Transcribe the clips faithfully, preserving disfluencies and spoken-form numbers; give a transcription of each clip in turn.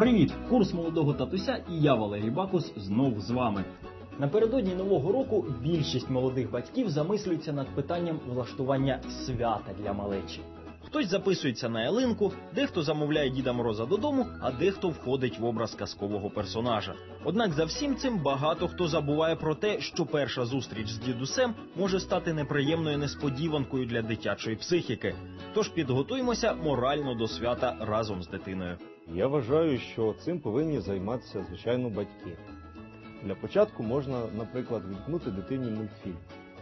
Привіт! Курс молодого татуся і я, Валерій Бакус, знов з вами. Напередодні Нового року більшість молодих батьків замислюються над питанням влаштування свята для малечі. Хтось записується на ялинку, дехто замовляє Діда Мороза додому, а дехто входить в образ казкового персонажа. Однак за всім цим багато хто забуває про те, що перша зустріч з дідусем може стати неприємною несподіванкою для дитячої психіки. Тож підготуймося морально до свята разом з дитиною. Я вважаю, що цим повинні займатися, звичайно, батьки. Для початку можна, наприклад, відкнути дитині мультфільм.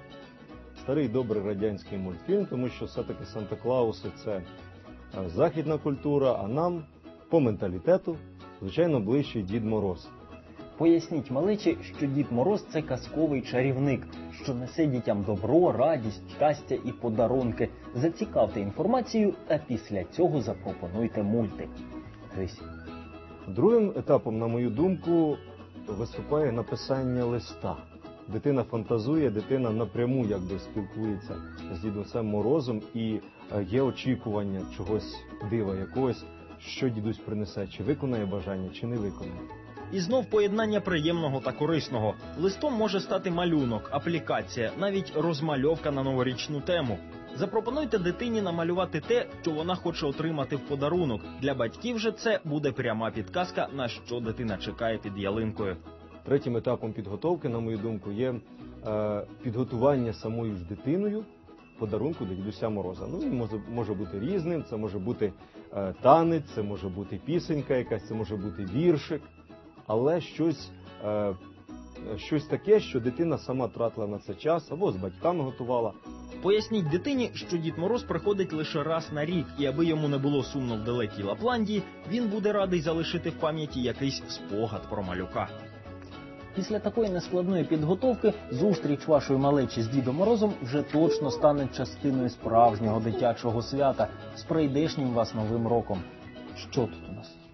Старий добрий радянський мультфільм, тому що все-таки Санта-Клауси – це західна культура, а нам, по менталітету, звичайно, ближчий Дід Мороз. Поясніть малечі, що Дід Мороз – це казковий чарівник, що несе дітям добро, радість, щастя і подарунки. Зацікавте інформацією, та після цього запропонуйте мультик. Грись. Другим етапом, на мою думку, виступає написання листа. Дитина фантазує, дитина напряму якби спілкується з Дідусем Морозом і є очікування чогось дива якогось, що дідусь принесе, чи виконає бажання, чи не виконає. І знов поєднання приємного та корисного. Листом може стати малюнок, аплікація, навіть розмальовка на новорічну тему. Запропонуйте дитині намалювати те, що вона хоче отримати в подарунок. Для батьків же це буде пряма підказка, на що дитина чекає під ялинкою. Третім етапом підготовки, на мою думку, є е, підготування самою ж дитиною подарунку до Дідуся Мороза. Ну, він може, може бути різним, це може бути е, танець, це може бути пісенька якась, це може бути віршик, але щось, е, щось таке, що дитина сама тратила на це час, або з батьками готувала. Поясніть дитині, що Дід Мороз приходить лише раз на рік, і аби йому не було сумно в далекій Лапландії, він буде радий залишити в пам'яті якийсь спогад про малюка. Після такої нескладної підготовки зустріч вашої малечі з Дідом Морозом вже точно стане частиною справжнього дитячого свята з прийдешнім вас Новим роком. Що тут у нас?